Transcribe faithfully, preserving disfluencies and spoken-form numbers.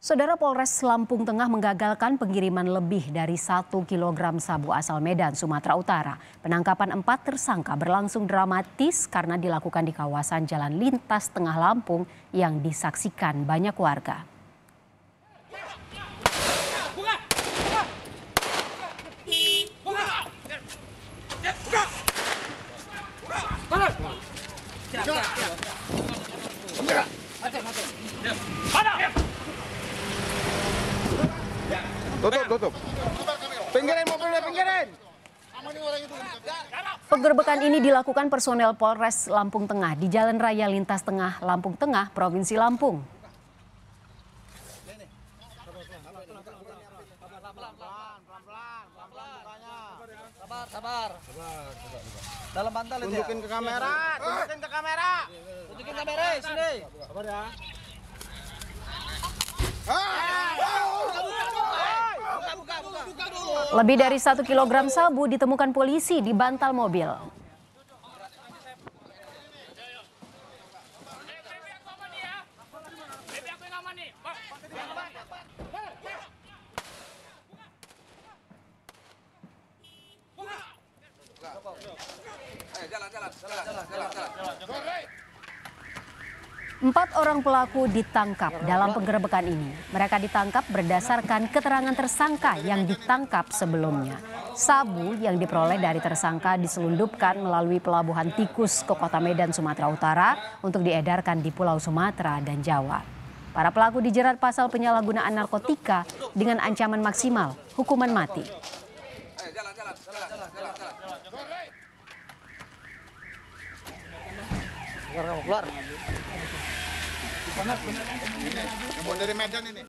Saudara, Polres Lampung Tengah menggagalkan pengiriman lebih dari satu kilogram sabu asal Medan, Sumatera Utara. Penangkapan empat tersangka berlangsung dramatis karena dilakukan di kawasan Jalan Lintas Tengah Lampung yang disaksikan banyak warga. Tutup, tutup. Pinggirin mobilnya, pinggirin. Penggerbekan ini dilakukan personel Polres Lampung Tengah di Jalan Raya Lintas Tengah Lampung Tengah, Provinsi Lampung. Sabar, sabar. Dalam bantal itu. Tunjukin ke kamera, tunjukin ke kamera. Tunjukin kamera sini. Sabar ya. Lebih dari satu kilogram sabu ditemukan polisi di bantal mobil. Empat orang pelaku ditangkap dalam penggerebekan ini. Mereka ditangkap berdasarkan keterangan tersangka yang ditangkap sebelumnya. Sabu yang diperoleh dari tersangka diselundupkan melalui pelabuhan tikus ke kota Medan, Sumatera Utara untuk diedarkan di Pulau Sumatera dan Jawa. Para pelaku dijerat pasal penyalahgunaan narkotika dengan ancaman maksimal hukuman mati. Keluar, keluar. Yang mau dari Medan ini.